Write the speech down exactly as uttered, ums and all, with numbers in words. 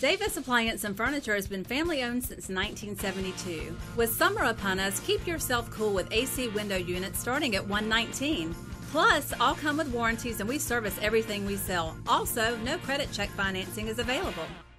Davis Appliance and Furniture has been family-owned since nineteen seventy-two. With summer upon us, keep yourself cool with A C window units starting at one hundred nineteen dollars. Plus, all come with warranties and we service everything we sell. Also, no credit check financing is available.